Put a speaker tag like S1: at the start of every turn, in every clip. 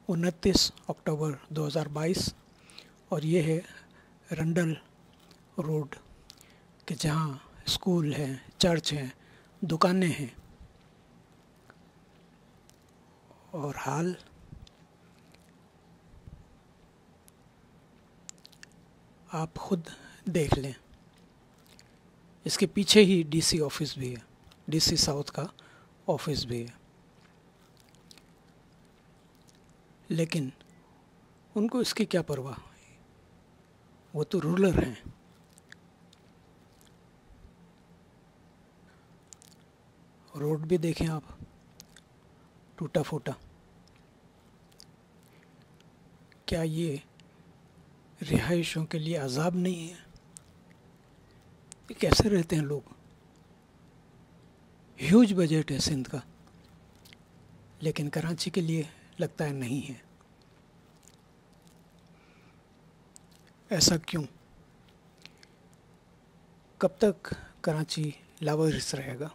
S1: 29 अक्टूबर 2022 और ये है रंडल रोड कि जहाँ स्कूल हैं, चर्च हैं, दुकानें हैं और हाल आप खुद देख लें। इसके पीछे ही डीसी ऑफिस भी है, डीसी साउथ का ऑफिस भी है, लेकिन उनको इसकी क्या परवाह, वो तो रूलर हैं। रोड भी देखें आप, टूटा फूटा। क्या ये रिहाइशों के लिए अजाब नहीं है? ये कैसे रहते हैं लोग? ह्यूज बजट है सिंध का, लेकिन कराची के लिए लगता है नहीं है। ऐसा क्यों? कब तक कराची लावारिस रहेगा?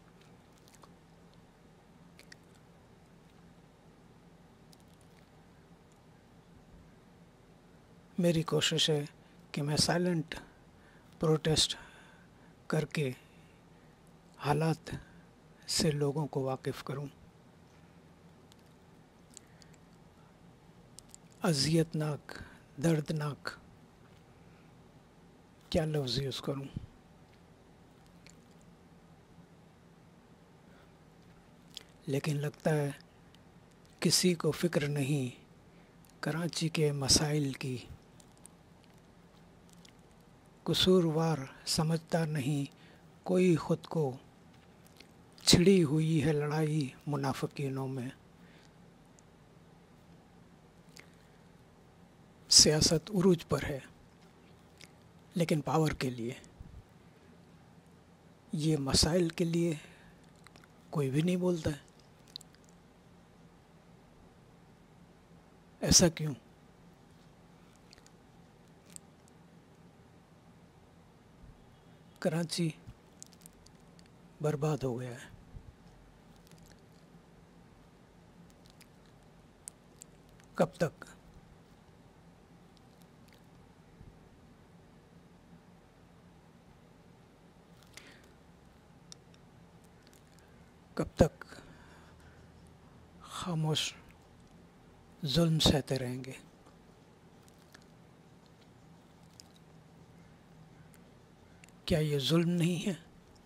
S1: मेरी कोशिश है कि मैं साइलेंट प्रोटेस्ट करके हालात से लोगों को वाकिफ़ करूं। अज़ियतनाक, दर्दनाक, क्या लफ्ज़ यूज़ करूं? लेकिन लगता है किसी को फ़िक्र नहीं कराची के मसाइल की, कसूरवार समझता नहीं कोई ख़ुद को। छिड़ी हुई है लड़ाई मुनाफिकीनों में। सियासत उरूज पर है, लेकिन पावर के लिए। ये मसाइल के लिए कोई भी नहीं बोलता है। ऐसा क्यों? कराची बर्बाद हो गया है। कब तक? कब तक खामोश जुल्म सहते रहेंगे? क्या ये जुल्म नहीं है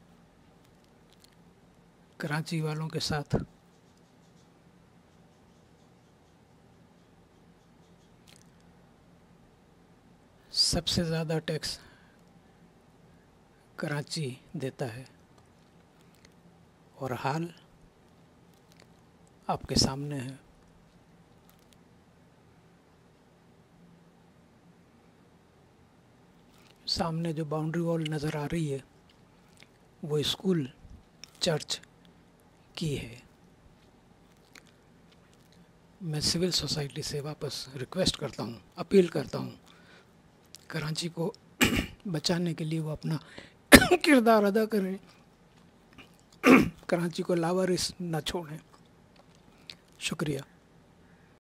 S1: कराची वालों के साथ? सबसे ज़्यादा टैक्स कराची देता है और हाल आपके सामने है। सामने जो बाउंड्री वॉल नज़र आ रही है वो स्कूल, चर्च की है। मैं सिविल सोसाइटी से वापस रिक्वेस्ट करता हूँ, अपील करता हूँ, कराची को बचाने के लिए वो अपना किरदार अदा करें, कराची को लावारिस न छोड़ें। शुक्रिया।